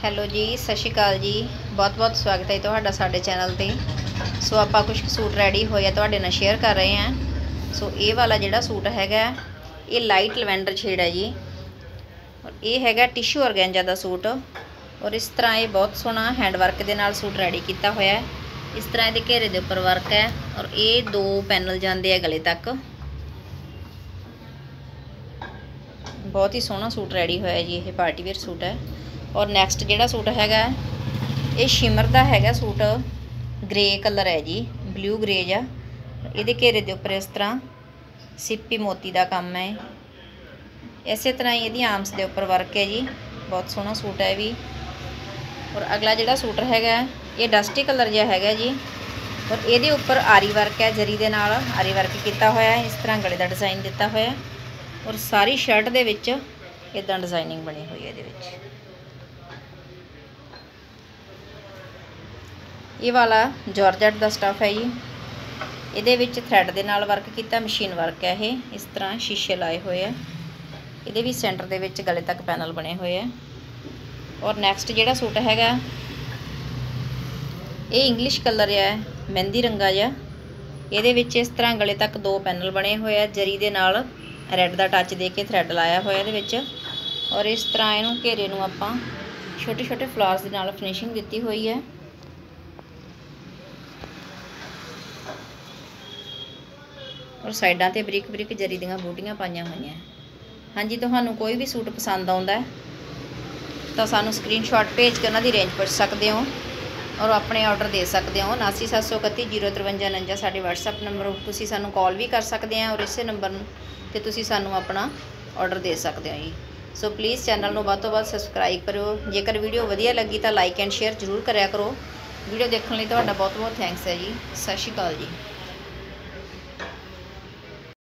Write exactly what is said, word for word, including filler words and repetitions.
Hello ਜੀ, ਸਤਿ ਸ਼੍ਰੀ ਅਕਾਲ ਜੀ। ਬਹੁਤ ਬਹੁਤ ਸਵਾਗਤ ਹੈ ਤੁਹਾਡਾ ਸਾਡੇ ਚੈਨਲ ਤੇ। ਸੋ ਆਪਾਂ ਕੁਝ ਸੂਟ ਰੈਡੀ ਹੋਏ ਆ ਤੁਹਾਡੇ ਨਾਲ ਸ਼ੇਅਰ ਕਰ ਰਹੇ ਹਾਂ। ਸੋ ਇਹ ਵਾਲਾ ਜਿਹੜਾ ਸੂਟ ਹੈਗਾ ਇਹ ਲਾਈਟ ਲਵੈਂਡਰ ਸ਼ੇਡ ਹੈ ਜੀ। ਔਰ ਇਹ ਹੈਗਾ ਟਿਸ਼ੂ ਔਰਗੈਂਜਾ ਦਾ ਸੂਟ। ਔਰ ਇਸ ਤਰ੍ਹਾਂ ਇਹ ਬਹੁਤ ਸੋਹਣਾ ਹੈਂਡ ਵਰਕ ਦੇ ਨਾਲ ਸੂਟ ਰੈਡੀ ਕੀਤਾ ਹੋਇਆ ਹੈ। ਇਸ ਤਰ੍ਹਾਂ ਇਹਦੇ ਘੇਰੇ ਦੇ ਉੱਪਰ ਵਰਕ ਹੈ ਔਰ ਇਹ ਦੋ ਪੈਨਲ ਜਾਂਦੇ ਆ ਗਲੇ ਤੱਕ। बहुत ही सोहना सूट रेडी होया जी। ये पार्टी वेयर सूट है। और नैक्सट जिहड़ा सूट हैगा ये शिमर दा हैगा सूट, ग्रे कलर है जी, ब्लू ग्रे जा। इहदे घेरे दे उपर इस तरह सिप्पी मोती दा काम है। इस तरह ही इहदी आर्म्स दे उपर वर्क है जी। बहुत सोहना सूट है भी। और अगला जिहड़ा सूट हैगा ये डस्टी कलर जिहा हैगा जी। और इहदे उपर आरी वर्क है, जरी दे नाल आरी वर्क किया होया है। इस तरह गले दा डिज़ाइन दिता होया है। और सारी शर्ट दे विच इदां डिज़ाइनिंग बनी हुई है। इहदे विच ये वाला जॉर्जेट दा स्टफ है जी। इहदे विच थ्रैड दे नाल वर्क कीता, मशीन वर्क है। ये इस तरह शीशे लाए हुए हैं। इहदे भी सेंटर दे विच गले तक पैनल बने हुए हैं। और नैक्सट जिहड़ा सूट हैगा ये इंग्लिश कलर है, मेहंदी रंगा जा। इहदे विच इस तरह गले तक दो पैनल बने हुए हैं, जरी दे नाल रैड का टच दे के थ्रैड लाया होया इहदे विच। और इस तरह इनू घेरे नू आपां छोटे छोटे फ्लावर्स दे नाल फिनिशिंग दित्ती हुई है। और साइडां ते बरीक बरीक जरी दीयां बूटियां पाईयां होईयां। हाँ जी, तुहानूं कोई भी सूट पसंद आउंदा है तां सानूं स्क्रीनशॉट भेज के उन्हां दी रेंज पुछ सकदे हो और अपने ऑर्डर दे सकते हो। उनासी सत्त सौ इकत्ती जीरो तरवंजा उनंजा साडे व्हाट्सएप नंबर, तुसीं सानूं कॉल भी कर सकते हैं। और इस नंबर ते तुसीं सानूं अपना ऑर्डर दे सकते हो जी। सो प्लीज़ चैनल नूं वध तों वध सबसक्राइब करो। जेकर वीडियो वधिया लगी तो लाइक एंड शेयर जरूर करिया करो। वीडियो देखने लई तुहाडा बहुत बहुत थैंक्स है जी। सत श्री अकाल जी।